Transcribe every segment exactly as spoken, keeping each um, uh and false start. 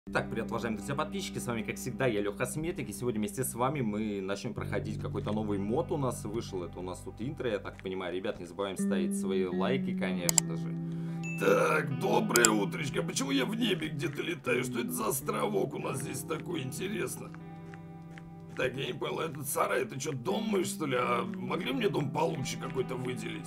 Так, привет, уважаемые друзья, подписчики, с вами, как всегда, я Леха Сметик, и сегодня вместе с вами мы начнем проходить какой-то новый мод у нас вышел, это у нас тут интро, я так понимаю, ребят, не забываем ставить свои лайки, конечно же. Так, доброе утречко, почему я в небе где-то летаю, что это за островок у нас здесь такой, интересно? Так, я не понял, этот сарай, это что, дом мой, что ли, а могли мне дом получше какой-то выделить?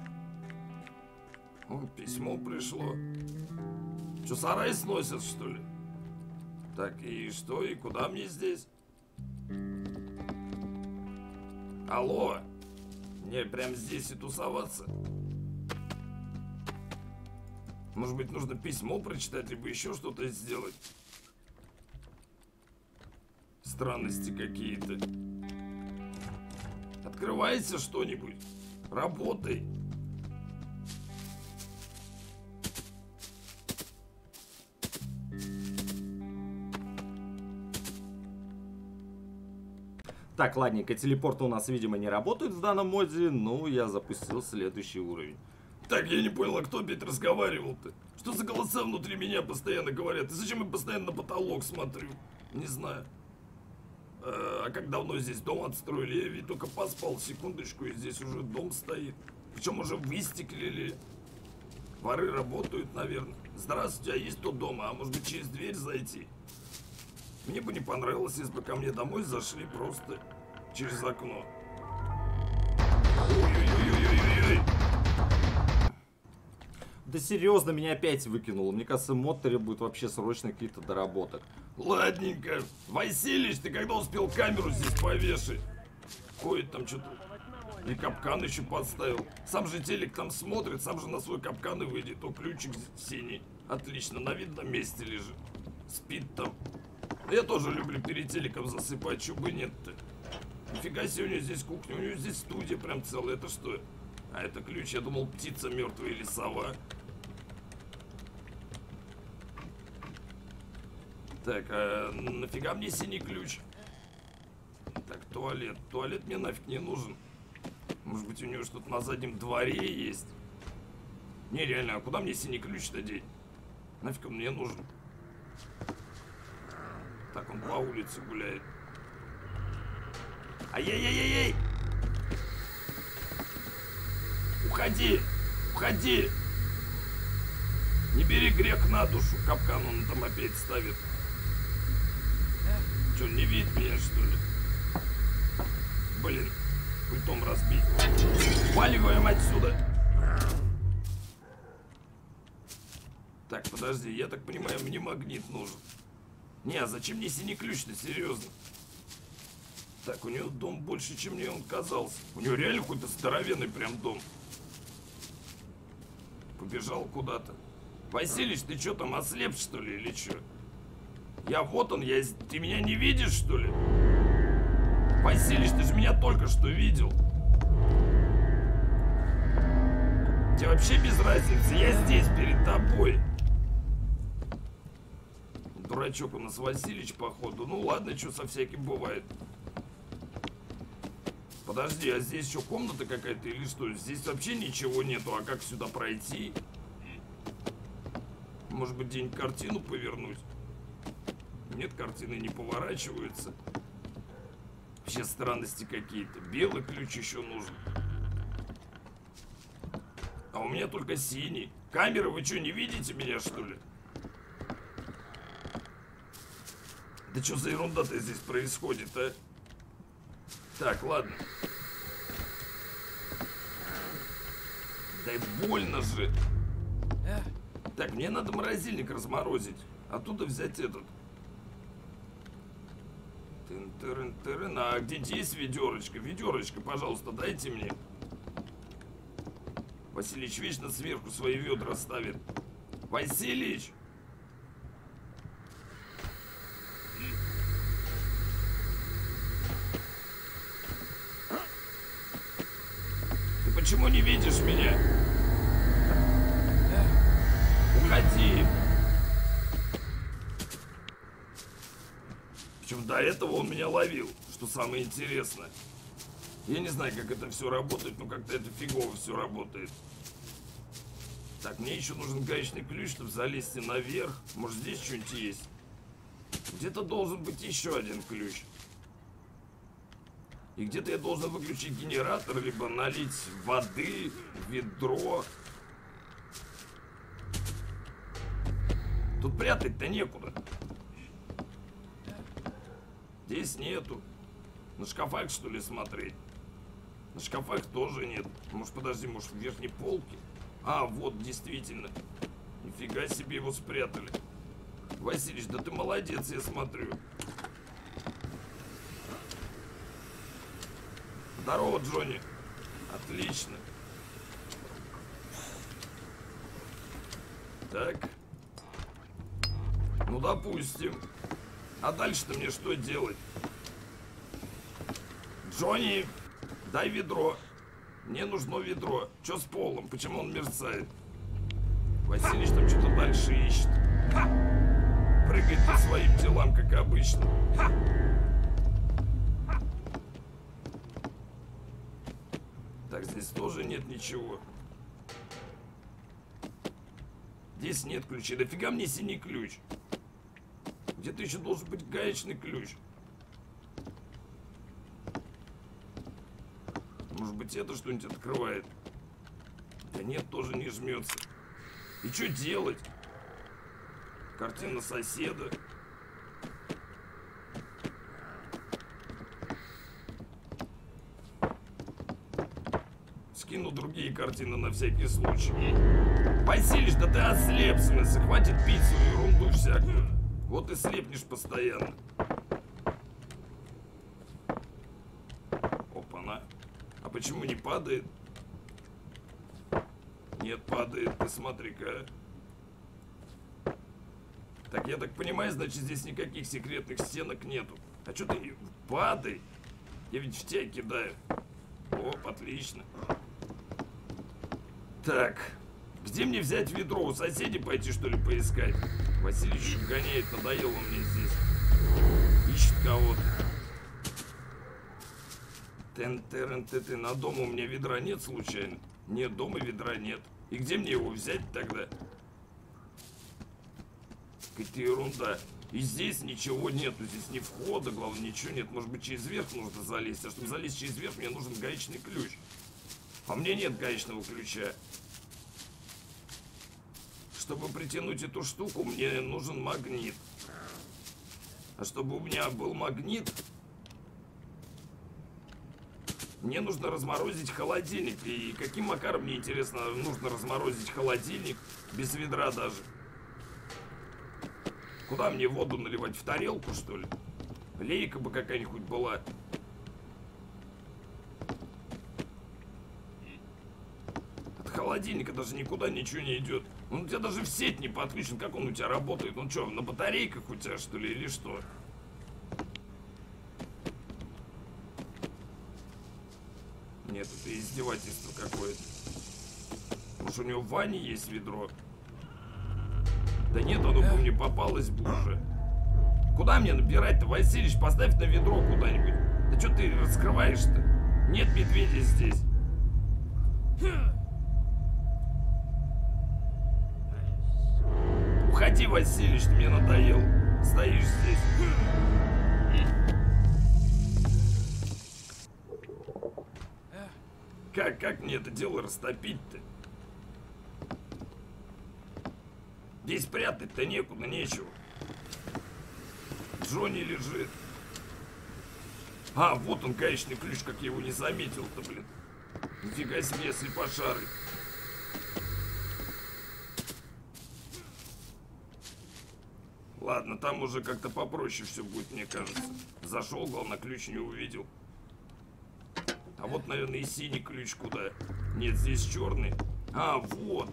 О, письмо пришло. Что, сарай сносят, что ли? Так, и что, и куда мне здесь? Алло, мне прям здесь и тусоваться? Может быть, нужно письмо прочитать, либо еще что-то сделать? Странности какие-то. Открывается что-нибудь? Работай. Так, ладненько, телепорты у нас, видимо, не работают в данном моде, но я запустил следующий уровень. Так, я не понял, а кто опять разговаривал-то? Что за голоса внутри меня постоянно говорят? И зачем я постоянно на потолок смотрю? Не знаю. А, а как давно здесь дом отстроили? Я ведь только поспал секундочку, и здесь уже дом стоит. Причем уже выстеклили. Воры работают, наверное. Здравствуйте, а есть тут дома? А может быть, через дверь зайти? Мне бы не понравилось, если бы ко мне домой зашли просто через окно. Ой-ой-ой-ой-ой-ой. Да серьезно, меня опять выкинуло. Мне кажется, мод требует вообще срочно каких-то доработок. Ладненько. Василич, ты когда успел камеру здесь повешать? Ходит там что-то. И капкан еще подставил. Сам же телек там смотрит, сам же на свой капкан и выйдет. О, ключик синий. Отлично, на видном месте лежит. Спит там. Я тоже люблю перед телеком засыпать, чего бы нет-то. Нифига себе, у нее здесь кухня, у нее здесь студия прям целая. Это что? А это ключ, я думал, птица мертвая или сова. Так, а нафига мне синий ключ? Так, туалет. Туалет мне нафиг не нужен. Может быть, у нее что-то на заднем дворе есть? Не, реально, а куда мне синий ключ-то деть? Нафиг он мне нужен? Так, он по улице гуляет. Ай-яй-яй-яй-яй! Уходи! Уходи! Не бери грех на душу, капкан он там опять ставит. Че, не видит меня, что ли? Блин, пультом разбить. Валиваем отсюда! Так, подожди, я так понимаю, мне магнит нужен. Не, а зачем мне синий ключ-то, серьезно? Так, у него дом больше, чем мне он казался. У него реально какой-то здоровенный прям дом. Побежал куда-то. Василич, ты что там, ослеп, что ли, или что? Я вот он, я... Ты меня не видишь, что ли? Василич, ты же меня только что видел. Тебе вообще без разницы, я здесь, перед тобой. Дурачок у нас Василич, походу. Ну ладно, что со всяким бывает. Подожди, а здесь еще комната какая-то или что? Здесь вообще ничего нету, а как сюда пройти? Может быть, где-нибудь картину повернуть? Нет, картины не поворачиваются. Вообще странности какие-то. Белый ключ еще нужен. А у меня только синий. Камеры, вы что, не видите меня, что ли? Да что за ерунда-то здесь происходит, а? Так, ладно. Дай больно же. Так, мне надо морозильник разморозить. Оттуда взять этот. Тын-тырын-тырын. А где-нибудь есть ведерочка? Ведерочка, пожалуйста, дайте мне. Василич вечно сверху свои ведра ставит. Василич! Почему не видишь меня? Уходи. Причем до этого он меня ловил, что самое интересное. Я не знаю, как это все работает, но как-то это фигово все работает. Так, мне еще нужен гаечный ключ, чтобы залезть наверх. Может, здесь что-нибудь есть? Где-то должен быть еще один ключ. И где-то я должен выключить генератор, либо налить воды в ведро. Тут прятать-то некуда. Здесь нету. На шкафах, что ли, смотреть? На шкафах тоже нет. Может, подожди, может, в верхней полке? А, вот, действительно. Нифига себе его спрятали. Василич, да ты молодец, я смотрю. Здорово, Джонни. Отлично. Так. Ну, допустим. А дальше-то мне что делать? Джонни, дай ведро. Мне нужно ведро. Что с полом? Почему он мерцает? Василич там что-то дальше ищет. Прыгает по своим делам, как обычно. Так, здесь тоже нет ничего. Здесь нет ключей. Дофига мне синий ключ? Где-то еще должен быть гаечный ключ. Может быть, это что-нибудь открывает? Да нет, тоже не жмется. И что делать? Картина соседа. Скину другие картины на всякий случай. Василич, да ты ослеп, в смысле. Хватит пить свою ерунду всякую. Вот и слепнешь постоянно. Опа-на. А почему не падает? Нет, падает. Ты смотри-ка. Так, я так понимаю, значит, здесь никаких секретных стенок нету. А что ты падай? Я ведь в тебя кидаю. Оп, отлично. Так, где мне взять ведро? У соседей пойти, что ли, поискать? Василий гоняет, надоело мне здесь. Ищет кого-то. Тен-терен-ты-ты. На дома у меня ведра нет случайно? Нет, дома ведра нет. И где мне его взять тогда? Какая-то ерунда. И здесь ничего нету. Здесь ни входа, главное, ничего нет. Может быть, через верх нужно залезть. А чтобы залезть через верх, мне нужен гаечный ключ. А мне нет гаечного ключа. Чтобы притянуть эту штуку, мне нужен магнит. А чтобы у меня был магнит, мне нужно разморозить холодильник. И каким макаром, мне интересно, нужно разморозить холодильник без ведра даже? Куда мне воду наливать? В тарелку, что ли? Лейка бы какая-нибудь была. От холодильника даже никуда ничего не идет. Он у тебя даже в сеть не подключен. Как он у тебя работает? Он что, на батарейках у тебя, что ли, или что? Нет, это издевательство какое-то. Может, у него в ванне есть ведро? Да нет, оно по мне попалось бы уже. Куда мне набирать-то, Василич? Поставь на ведро куда-нибудь. Да что ты раскрываешь-то? Нет медведя здесь. Уходи, Василич, ты мне надоел. Стоишь здесь. Как, как мне это дело растопить-то? Здесь прятать-то некуда, нечего. Джонни лежит. А, вот он, гаечный ключ, как я его не заметил-то, блин. Нифига себе, слепошарый. Ладно, там уже как-то попроще все будет, мне кажется. Зашел, главное, ключ не увидел. А вот, наверное, и синий ключ куда. Нет, здесь черный. А, вот.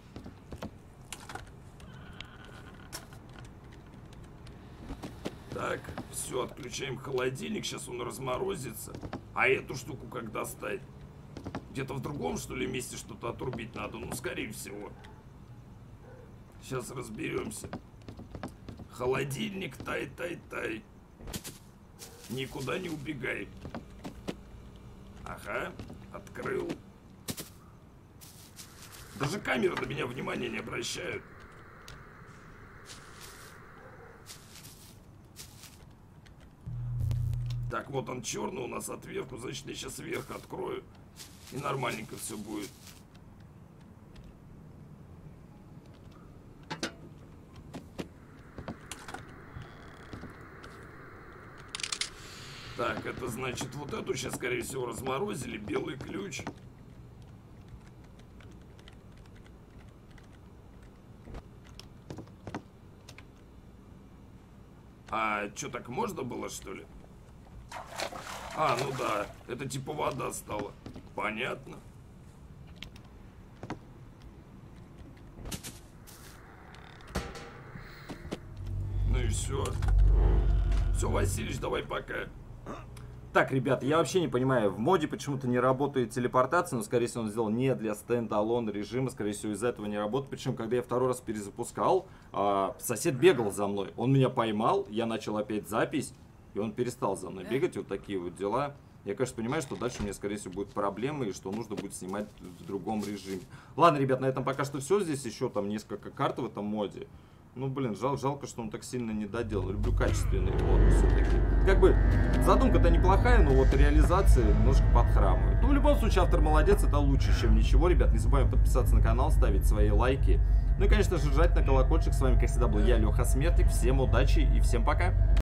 Так, все, отключаем холодильник. Сейчас он разморозится. А эту штуку как достать? Где-то в другом, что ли, месте что-то отрубить надо? Ну, скорее всего. Сейчас разберемся. Холодильник, тай-тай-тай. Никуда не убегай. Ага, открыл. Даже камеры на меня внимания не обращают. Так, вот он черный у нас отверху, значит, я сейчас вверх открою. И нормальненько все будет. Так, это значит, вот эту сейчас, скорее всего, разморозили. Белый ключ. А, что, так можно было, что ли? А, ну да, это типа вода стала. Понятно. Ну и все. Все, Васильевич, давай пока. Так, ребята, я вообще не понимаю, в моде почему-то не работает телепортация, но, скорее всего, он сделал не для стендалон режима, скорее всего, из-за этого не работает. Причем, когда я второй раз перезапускал, а, сосед бегал за мной, он меня поймал, я начал опять запись, и он перестал за мной бегать, вот такие вот дела. Я, конечно, понимаю, что дальше у меня, скорее всего, будут проблемы, и что нужно будет снимать в другом режиме. Ладно, ребят, на этом пока что все, здесь еще там несколько карт в этом моде. Ну, блин, жал, жалко, что он так сильно не доделал. Люблю качественный мод все-таки. Как бы, задумка-то неплохая, но вот реализация немножко подхрамывает. Ну, в любом случае, автор молодец, это лучше, чем ничего. Ребят, не забываем подписаться на канал, ставить свои лайки. Ну и, конечно же, жать на колокольчик. С вами, как всегда, был я, Леха Смертник. Всем удачи и всем пока.